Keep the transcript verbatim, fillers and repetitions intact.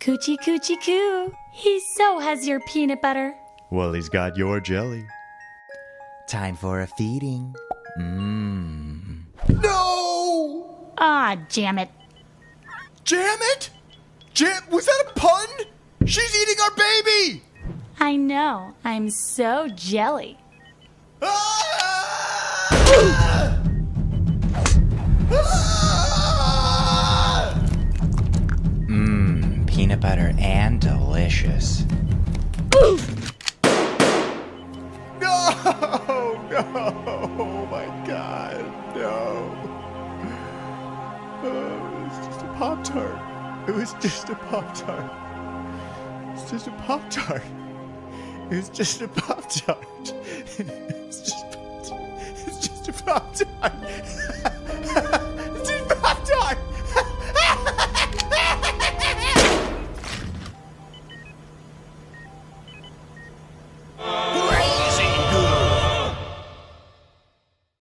Coochie coochie coo. He so has your peanut butter. Well, he's got your jelly. Time for a feeding. Mmm. No! Ah, jam it. Jam it? Jam? Was that a pun? She's eating our baby! I know. I'm so jelly. Ah! Mmm, peanut butter and delicious. No! No! Oh my God! No! Oh, it was just a Pop-Tart. It was just a Pop-Tart. It's just a Pop-Tart. It was just a Pop-Tart. It's just, it's just a Pop-Tart.